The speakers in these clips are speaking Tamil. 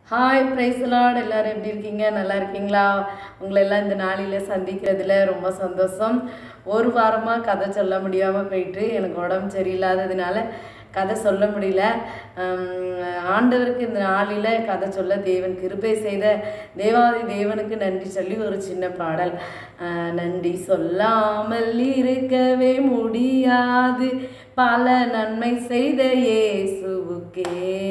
ஹாய் பிரைஸ் லார்ட் எல்லாரும் எப்படி இருக்கீங்க? நல்லா இருக்கீங்களா? உங்களெல்லாம் இந்த நாளில் சந்திக்கிறதுல ரொம்ப சந்தோஷம். ஒரு வாரமாக கதை சொல்ல முடியாமல் போயிட்டு எனக்கு உடம்பு சரியில்லாததுனால கதை சொல்ல முடியல. ஆண்டவருக்கு இந்த நாளில் கதை சொல்ல தேவன் கிருபை செய்த தேவாதி தேவனுக்கு நன்றி சொல்லி ஒரு சின்ன பாடல். நன்றி சொல்லாமல் இருக்கவே முடியாது, பல நன்மை செய்த இயேசுவுக்கே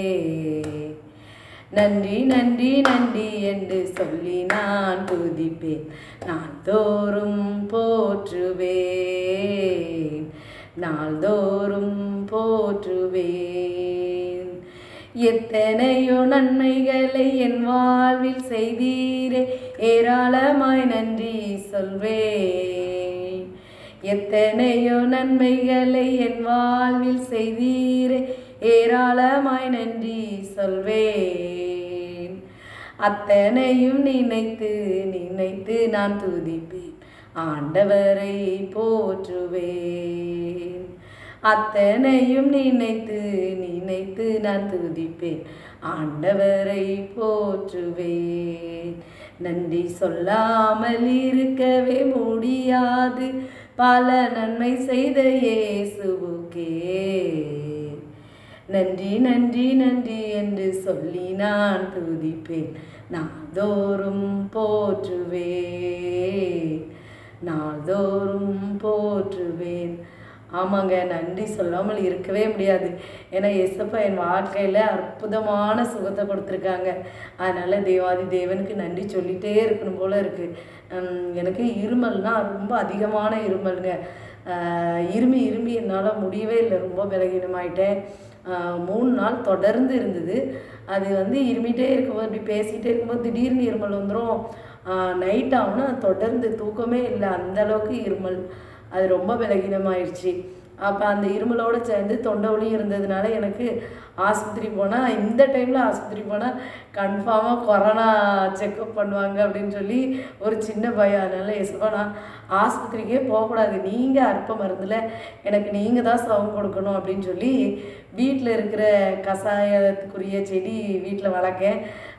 நன்றி நன்றி நன்றி என்று சொல்லி நான் துதிப்பேன், நாள்தோறும் போற்றுவேன், நாள்தோறும் போற்றுவேன். எத்தனையோ நன்மைகளை என் வாழ்வில் செய்தீரே, ஏராளமாய் நன்றி சொல்வேன். எத்தனையோ நன்மைகளை என் வாழ்வில் செய்தீரே, ஏராளமாய் நன்றி சொல்வேன். அத்தனையும் நினைத்து நினைத்து நான் துதிப்பேன், ஆண்டவரை போற்றுவேன். அத்தனையும் நினைத்து நினைத்து நான் துதிப்பேன், ஆண்டவரை போற்றுவேன். நன்றி சொல்லாமல் இருக்கவே முடியாது, பல நன்மை செய்த இயேசுவுக்கே நன்றி நன்றி நன்றி என்று சொல்லி நான் துதிப்பேன், நாள்தோறும் போற்றுவேன், நாள்தோறும் போற்றுவேன். ஆமாங்க, நன்றி சொல்லாமல் இருக்கவே முடியாது. ஏன்னா ஏசப்பா என் வாழ்க்கையில் அற்புதமான சுகத்தை கொடுத்துருக்காங்க. அதனால் தேவாதி தேவனுக்கு நன்றி சொல்லிகிட்டே இருக்கணும் போல் இருக்குது. எனக்கு இருமல்னால் ரொம்ப அதிகமான இருமலுங்க. இருமி இருமி என்னால் முடியவே இல்லை, ரொம்ப பலகீனமாயிட்டேன். 3 நாள் தொடர்ந்து இருந்தது. அது இருமிகிட்டே இருக்கும்போது, இப்படி பேசிகிட்டே இருக்கும்போது திடீர்னு இருமல் வந்துடும். நைட் ஆகுனா தொடர்ந்து தூக்கமே இல்லை, அந்தளவுக்கு இருமல். அது ரொம்ப பலகீனமாயிடுச்சு. அப்போ அந்த இருமலோடு சேர்ந்து தொண்டை வலியும் இருந்ததுனால எனக்கு ஆஸ்பத்திரி போனால், இந்த டைமில் ஆஸ்பத்திரி போனால் கன்ஃபார்மாக கொரோனா செக்கப் பண்ணுவாங்க அப்படின்னு சொல்லி ஒரு சின்ன பயம். அதனால் ஏசப்பா நான் ஆஸ்பத்திரிக்கே போகக்கூடாது, நீங்கள் அற்ப மருந்தில் எனக்கு நீங்கள் தான் சுகம் கொடுக்கணும் அப்படின்னு சொல்லி வீட்டில் இருக்கிற கஷாயத்துக்குரிய செடி வீட்டில் வளர்க்கேன்.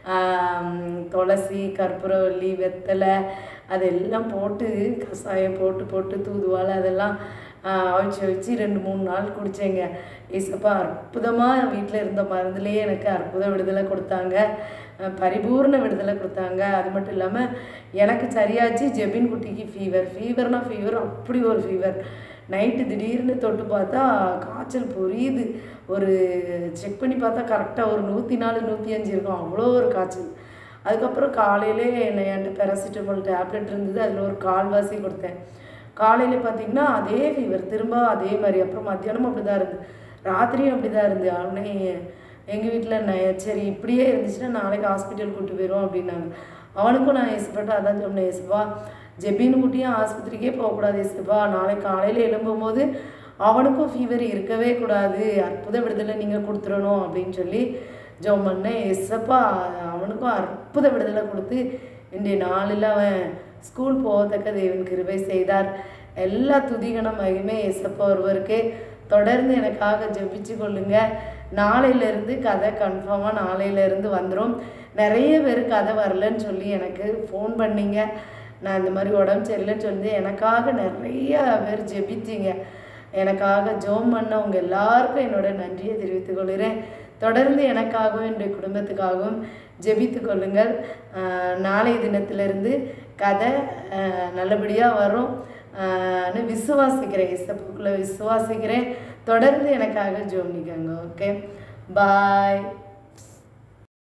துளசி, கற்பூரவல்லி, வெத்தலை அதெல்லாம் போட்டு கஷாயம் போட்டு போட்டு தூதுவாழை அதெல்லாம் அவிச்சு வச்சு 2-3 நாள் குடித்தேங்க. ஏசப்பா அற்புதமாக வீட்டில் இருந்த மருந்துலேயே எனக்கு அற்புத விடுதலை கொடுத்தாங்க, பரிபூர்ண விடுதலை கொடுத்தாங்க. அது மட்டும் இல்லாமல் எனக்கு சரியாச்சு. ஜெபின் குட்டிக்கு ஃபீவர்னால் ஃபீவர், அப்படி ஒரு ஃபீவர். நைட்டு திடீர்னு தொட்டு பார்த்தா காய்ச்சல் புரியுது. ஒரு செக் பண்ணி பார்த்தா கரெக்டாக ஒரு 104 105 இருக்கும், அவ்வளோ ஒரு காய்ச்சல். அதுக்கப்புறம் காலையிலே என்கிட்ட பேராசிட்டமால் டேப்லெட் இருந்தது, அதில் ஒரு கால்வாசி கொடுத்தேன். காலையில் பார்த்திங்கன்னா அதே ஃபீவர், திரும்ப அதே மாதிரி. அப்புறம் மத்தியானமும் அப்படி தான் இருந்து, ராத்திரியும் அப்படி தான் இருந்து. அவனே எங்கள் வீட்டில் சரி இப்படியே இருந்துச்சுன்னா நாளைக்கு ஹாஸ்பிட்டல் கூப்பிட்டு போயிடுவோம் அப்படின்னாங்க. அவனுக்கும் நான் ஏசப்பாட்ட அதான் சொன்னேன், ஏசப்பா ஜெபின் குட்டியும் ஆஸ்பத்திரிக்கே போகக்கூடாது ஏசப்பா, நாளைக்கு காலையில் எழும்பும்போது அவனுக்கும் ஃபீவர் இருக்கவே கூடாது, அற்புத விடுதலை நீங்கள் கொடுத்துடணும் அப்படின்னு சொல்லி ஜெபம் பண்ணேன். ஏசப்பா அவனுக்கும் அற்புத விடுதலை கொடுத்து இன்றைய நாளில் அவன் ஸ்கூல் போகத்தக்க தேவன் கிருபை செய்தார். எல்லா துதிகன மகிமே ஏசப்பா ஒருவருக்கே. தொடர்ந்து எனக்காக ஜெபிச்சு கொள்ளுங்க. நாளையிலேருந்து கதை கன்ஃபார்மாக நாளையிலேருந்து வந்துடும். நிறைய பேர் கதை வரலன்னு சொல்லி எனக்கு ஃபோன் பண்ணிங்க. நான் இந்த மாதிரி உடம்பு சரியில்லைன்னு சொல்லி எனக்காக நிறைய பேர் ஜெபிச்சிங்க. எனக்காக ஜெபம் பண்ண உங்கள் எல்லாருக்கும் என்னோட நன்றியை தெரிவித்துக் கொள்கிறேன். தொடர்ந்து எனக்காகவும் என்னுடைய குடும்பத்துக்காகவும் ஜெபித்து கொள்ளுங்கள். நாளைய தினத்திலிருந்து கதை நல்லபடியாக வரும் விசுவாசிக்கிறேன், இசப்புக்குள்ளே விசுவாசிக்கிறேன். தொடர்ந்து எனக்காக ஜெபிங்க. ஓகே, பாய்.